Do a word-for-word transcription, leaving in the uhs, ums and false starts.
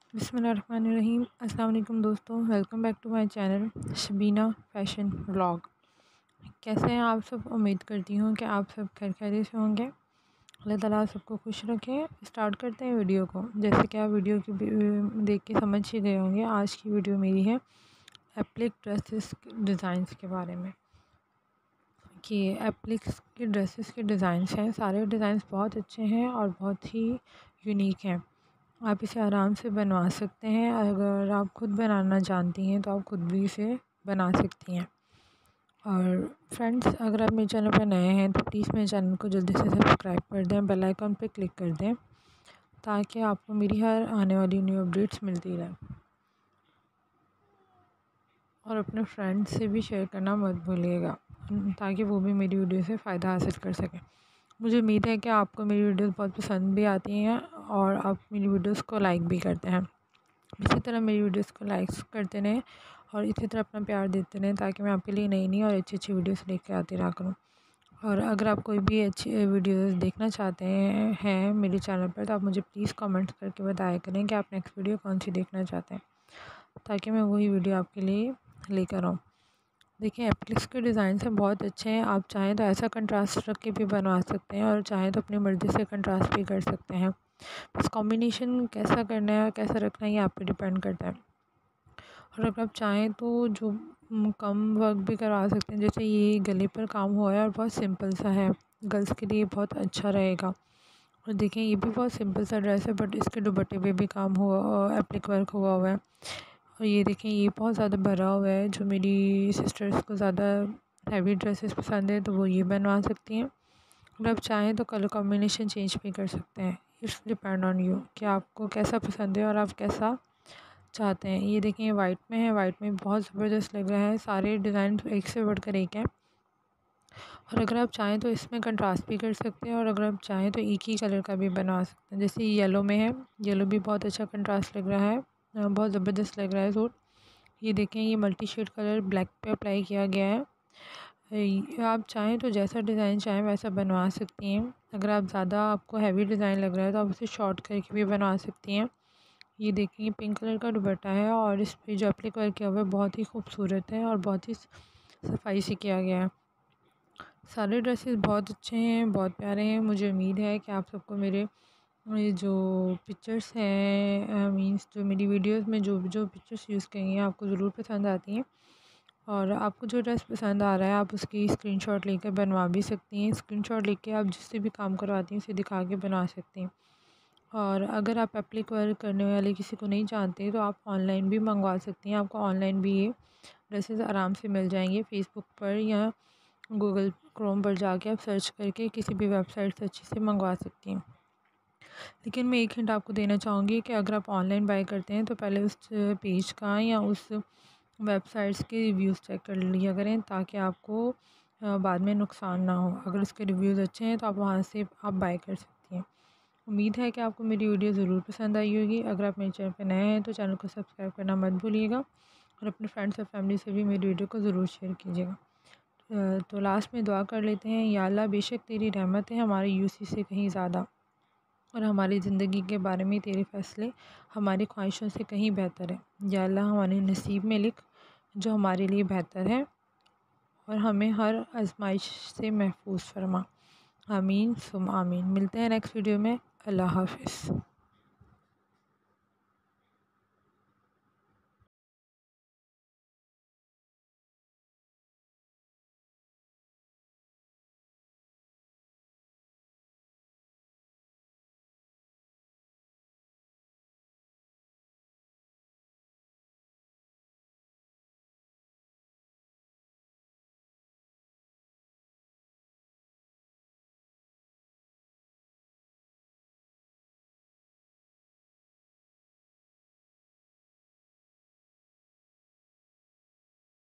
बिस्मिल्लाहिर्रहमानिर्रहीम। अस्सलाम वालेकुम दोस्तों, welcome back to my channel Shabina fashion vlog. कैसे हैं आप सब? उम्मीद करती हूँ कि आप सब खैर खैरियत से होंगे। अल्लाह ताला सबको खुश रखे। स्टार्ट करते हैं वीडियो को। जैसे कि आप वीडियो की देख के समझ ही गए होंगे, आज की वीडियो मेरी है एप्लिक ड्रेसेस डिज़ाइंस के बारे में। कि एप्लिक्स के ड्रेसेस के डिज़ाइंस हैं, सारे डिज़ाइंस बहुत अच्छे हैं और बहुत ही यूनिक हैं। आप इसे आराम से बनवा सकते हैं। अगर आप खुद बनाना जानती हैं तो आप खुद भी इसे बना सकती हैं। और फ्रेंड्स, अगर आप मेरे चैनल पर नए हैं तो प्लीज़ मेरे चैनल को जल्दी से सब्सक्राइब कर दें, बेल आइकन पर क्लिक कर दें ताकि आपको मेरी हर आने वाली न्यू अपडेट्स मिलती रहे। और अपने फ्रेंड्स से भी शेयर करना मत भूलिएगा ताकि वो भी मेरी वीडियो से फ़ायदा हासिल कर सकें। मुझे उम्मीद है कि आपको मेरी वीडियोस बहुत पसंद भी आती हैं और आप मेरी वीडियोस को लाइक भी करते हैं। इसी तरह मेरी वीडियोस को लाइक्स करते रहें और इसी तरह अपना प्यार देते रहें ताकि मैं आपके लिए नई नई और अच्छी अच्छी वीडियोस लेकर आती रहा करूँ। और अगर आप कोई भी अच्छी वीडियोस देखना चाहते हैं हैं मेरे चैनल पर तो आप मुझे प्लीज़ कमेंट करके बताया करें कि आप नेक्स्ट वीडियो कौन सी देखना चाहते हैं ताकि मैं वही वीडियो आपके लिए लेकर आऊँ। देखिए, एप्लिक्स के डिज़ाइन से बहुत अच्छे हैं। आप चाहें तो ऐसा कंट्रास्ट रख के भी बनवा सकते हैं और चाहें तो अपनी मर्ज़ी से कंट्रास्ट भी कर सकते हैं। बस कॉम्बिनेशन कैसा करना है और कैसा रखना है ये आप पे डिपेंड करता है। और अगर आप चाहें तो जो कम वर्क भी करवा सकते हैं। जैसे ये गले पर काम हुआ है और बहुत सिंपल सा है, गर्ल्स के लिए बहुत अच्छा रहेगा। और देखें, ये भी बहुत सिंपल सा ड्रेस है बट इसके दुपट्टे पे भी काम हुआ और एप्लिक वर्क हुआ हुआ है। और ये देखें, ये बहुत ज़्यादा भरा हुआ है। जो मेरी सिस्टर्स को ज़्यादा हैवी ड्रेसेस पसंद है तो वो ये बनवा सकती हैं। अगर आप चाहें तो कलर कॉम्बिनेशन चेंज भी कर सकते हैं। इट्स डिपेंड ऑन यू कि आपको कैसा पसंद है और आप कैसा चाहते हैं। ये देखें, ये वाइट में है, वाइट में बहुत ज़बरदस्त लग रहा है। सारे डिज़ाइन एक से बढ़कर एक हैं। और अगर आप चाहें तो इसमें कंट्रास्ट भी कर सकते हैं और अगर आप चाहें तो एक ही कलर का भी बनवा सकते हैं। जैसे येलो में है, येलो भी बहुत अच्छा कंट्रास्ट लग रहा है, बहुत ज़बरदस्त लग रहा है सूट। ये देखें, ये मल्टी शेड कलर ब्लैक पे अप्लाई किया गया है। आप चाहें तो जैसा डिज़ाइन चाहें वैसा बनवा सकती हैं। अगर आप ज़्यादा आपको हैवी डिज़ाइन लग रहा है तो आप उसे शॉर्ट करके भी बनवा सकती हैं। ये देखिए, पिंक कलर का दुपट्टा है और इस पर जो एप्लिक वर्क किया हुआ है बहुत ही खूबसूरत है और बहुत ही सफाई से किया गया है। सारे ड्रेसेस बहुत अच्छे हैं, बहुत प्यारे हैं। मुझे उम्मीद है कि आप सबको मेरे ये जो पिक्चर्स हैं, मींस जो मेरी वीडियोस में जो जो पिक्चर्स यूज़ करी हैं आपको ज़रूर पसंद आती हैं। और आपको जो ड्रेस पसंद आ रहा है आप उसकी स्क्रीनशॉट लेकर बनवा भी सकती हैं। स्क्रीनशॉट लेके आप जिससे भी काम करवाती हैं उसे दिखा के बनवा सकती हैं। और अगर आप एप्लिक वर्क करने वाले किसी को नहीं जानते तो आप ऑनलाइन भी मंगवा सकती हैं। आपको ऑनलाइन भी ये ड्रेसेस आराम से मिल जाएंगे। फ़ेसबुक पर या गूगल क्रोम पर जाके आप सर्च करके किसी भी वेबसाइट से अच्छे से मंगवा सकती हैं। लेकिन मैं एक हिंट आपको देना चाहूँगी कि अगर आप ऑनलाइन बाय करते हैं तो पहले उस पेज का या उस वेबसाइट्स के रिव्यूज़ चेक कर लिया करें ताकि आपको बाद में नुकसान ना हो। अगर उसके रिव्यूज़ अच्छे हैं तो आप वहाँ से आप बाय कर सकती हैं। उम्मीद है कि आपको मेरी वीडियो ज़रूर पसंद आई होगी। अगर आप मेरे चैनल पर नए हैं तो चैनल को सब्सक्राइब करना मत भूलिएगा और अपने फ्रेंड्स और फैमिली से भी मेरी वीडियो को ज़रूर शेयर कीजिएगा। तो लास्ट में दुआ कर लेते हैं, या अल्लाह बेशक तेरी रहमत है हमारे यूसी से कहीं ज़्यादा और हमारी ज़िंदगी के बारे में तेरे फ़ैसले हमारी ख्वाहिशों से कहीं बेहतर है। या अल्लाह हमारे नसीब में लिख जो हमारे लिए बेहतर है और हमें हर आजमाइश से महफूज फरमा। आमीन सुम आमीन। मिलते हैं नेक्स्ट वीडियो में। अल्लाह हाफ़िज़।